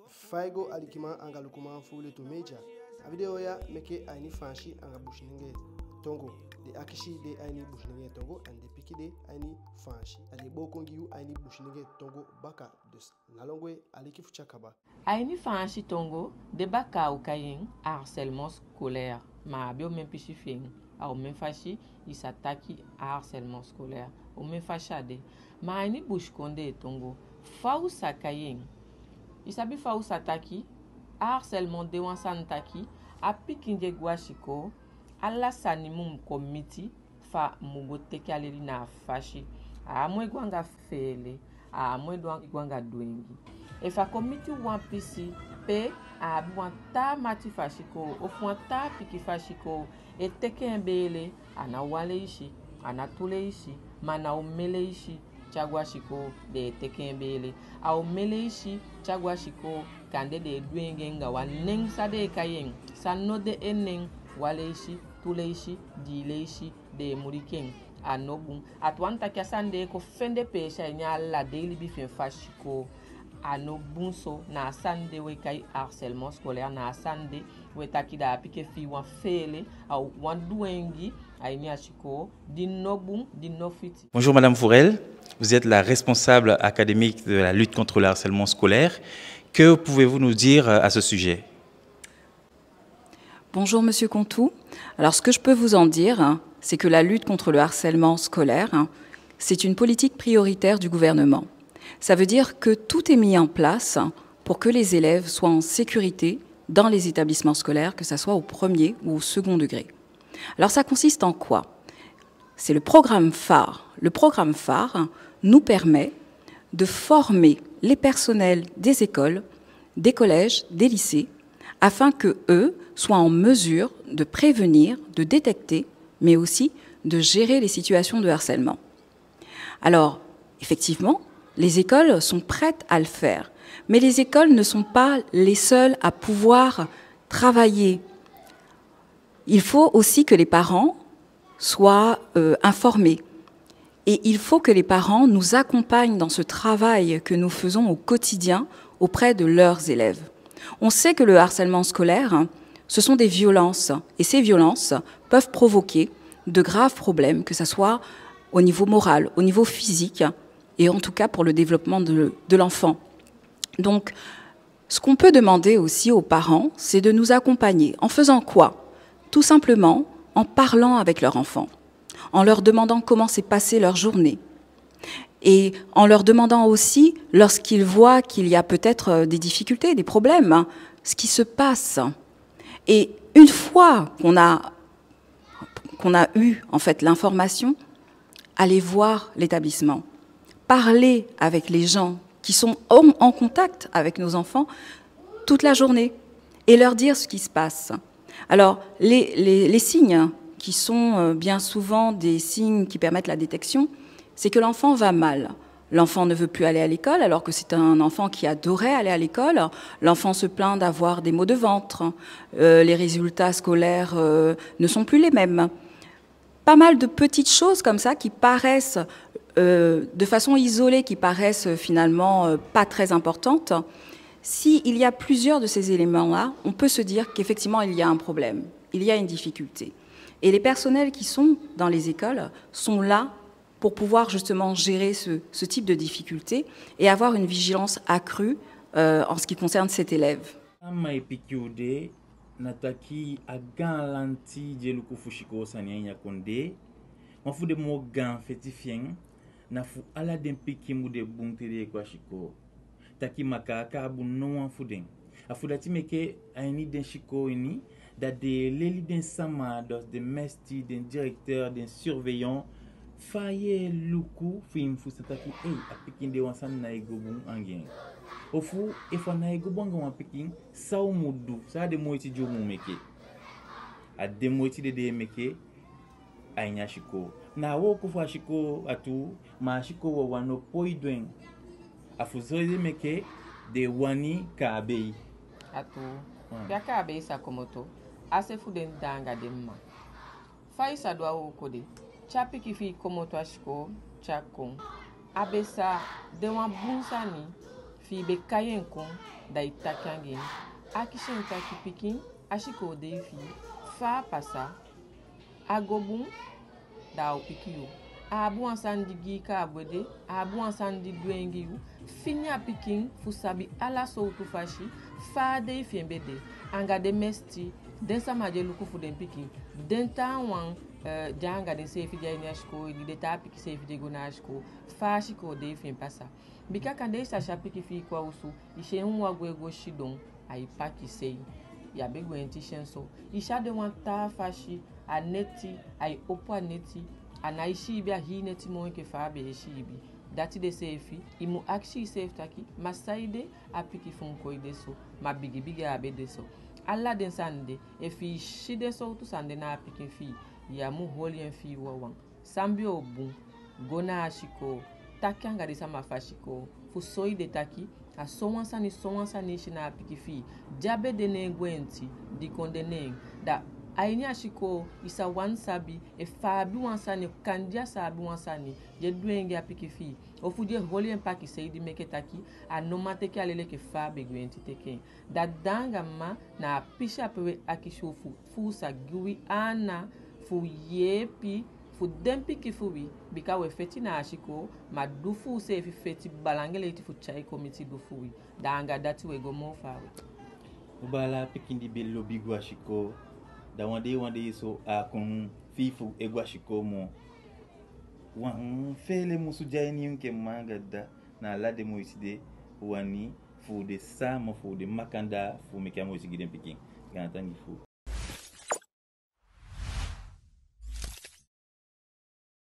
Faigo alikima anga lukuma fule to meja. A video ya meke aini fanshi anga bushninge tongo. De akishi de aini bushninge tongo and de piki de aini fanshi. Ali bokongi yu aini bushninge tongo baka dus nalongwe alikifu chakaba. Aini fanshi tongo de baka ou kayen harcèlement scolaire. Ma bio men pichifing. A ou men fashi il s'attaque à harcèlement scolaire. Ou men fachade. Ma aini bush konde tongo. Faou sa kayen. Isabi faou sataki, harcèlement de wansantaki, a pikinje guashiko, alla sanimum komiti, fa mugote kaleli na fashi, a mwe gwanga fele, a mwe gwanga duengi. E fa komiti wampisi, pe a buanta mati fashiko, ofuanta piki fashiko, e teke mbele, ana wale ishi, ana tule ishi, mana umele ishi, Chagwashiko de tekembele au meleishi chagwashiko kande de duengenga wa neng sade kayen sanode eneng waleishi tuleishi dileishi de muriken anobun atwanta kasande ko fende pesha nya la daily bifin fashiko anobunso na sande we kai harcèlement scolaire na sande we takida pike fi wan fele au wan duengi ainya chiko dinobun dinofiti. Bonjour Madame Fourel. Vous êtes la responsable académique de la lutte contre le harcèlement scolaire. Que pouvez-vous nous dire à ce sujet? Bonjour Monsieur Contou. Alors ce que je peux vous en dire, c'est que la lutte contre le harcèlement scolaire, c'est une politique prioritaire du gouvernement. Ça veut dire que tout est mis en place pour que les élèves soient en sécurité dans les établissements scolaires, que ce soit au premier ou au second degré. Alors ça consiste en quoi? C'est le programme phare. Le programme phare nous permet de former les personnels des écoles, des collèges, des lycées, afin qu'eux soient en mesure de prévenir, de détecter, mais aussi de gérer les situations de harcèlement. Alors, effectivement, les écoles sont prêtes à le faire, mais les écoles ne sont pas les seules à pouvoir travailler. Il faut aussi que les parents soient informés. Et il faut que les parents nous accompagnent dans ce travail que nous faisons au quotidien auprès de leurs élèves. On sait que le harcèlement scolaire, ce sont des violences. Et ces violences peuvent provoquer de graves problèmes, que ce soit au niveau moral, au niveau physique, et en tout cas pour le développement de l'enfant. Donc, ce qu'on peut demander aussi aux parents, c'est de nous accompagner. En faisant quoi? Tout simplement en parlant avec leur enfant, en leur demandant comment s'est passée leur journée et en leur demandant aussi, lorsqu'ils voient qu'il y a peut-être des difficultés, des problèmes, ce qui se passe. Et une fois qu'on a eu en fait l'information, aller voir l'établissement, parler avec les gens qui sont en contact avec nos enfants toute la journée et leur dire ce qui se passe. Alors, les signes qui sont bien souvent des signes qui permettent la détection, c'est que l'enfant va mal. L'enfant ne veut plus aller à l'école alors que c'est un enfant qui adorait aller à l'école. L'enfant se plaint d'avoir des maux de ventre. Les résultats scolaires ne sont plus les mêmes. Pas mal de petites choses comme ça qui paraissent, de façon isolée, qui paraissent finalement pas très importantes. S'il y a plusieurs de ces éléments-là, on peut se dire qu'effectivement, il y a un problème, il y a une difficulté. Et les personnels qui sont dans les écoles sont là pour pouvoir justement gérer ce type de difficultés et avoir une vigilance accrue en ce qui concerne cet élève. Taki makaka bu no afuden afudati meke aini den chiko ini da de leli den sama de mesti den directeur den surveillant faye luku fim fusataki apikin de wansan na igobun angen ofu efo na igobun ngan apikin saw mudu sa de moiti jomu meke a de moiti de meke ainya chiko na wo ku fa chiko atu ma chiko wo wano poidwen afuzoide meke de wani kabei atu ya kabei sakomoto ase fuden danga demma faisa doa ukode chapi kifi komoto ashiko chakon abesa de wan bunsani fi be kayen kon da itakange akishin taki pikin ashiko de fi fa pasa agobun da o pikiyo abu ansandi gi ka abwede abu ansandi duengi yu finya pikin fusabi ala so tu fashi fa de fi embede anga de mesti den sama je luku fu den pikin den ta wan janga den sefi de nyashko ni de ta piki sefi de gonashko fa shiko de fi pasa bika kande sa shapiki fi kwa usu ishe nwa gwego shidon ai paki sei ya bego entishen so isha de wan ta fashi aneti ai opo aneti anaishi bia hi neti mo ke fa be shibi dati de sefi imu akshi sef taki masaide apiki fun ko ide so ma bigi bigi abe de so alla den sande e fi shide so tu sande na apiki fi ya mu holien fi wawan sambi obun gona ashiko takanga de sama fashiko fu soide taki a sowansani shina apiki fi jabe de ne gwenti di kondene da aini ashiko isa wansabi e fabi wansani kandia sabi wansani je duenge apiki fi ofuje holien paki seidi meketaki anomate ki alele ke fabi gwenti teke da danga ma na pisha pewe akishofu fu sa gui ana fu yepi fu dempi kifubi bika we feti na ashiko ma dufu se fi feti balangele iti fu chai komiti dufuwi da anga dati we go mo fawe ubala pikindi bello bigu ashiko da wande so a kun fifu egu ashiko mo wan fele musu jaini nke mangada na lade mo iside wani fu de sama fu de makanda fu mekamo isigiden pikin gantangi fu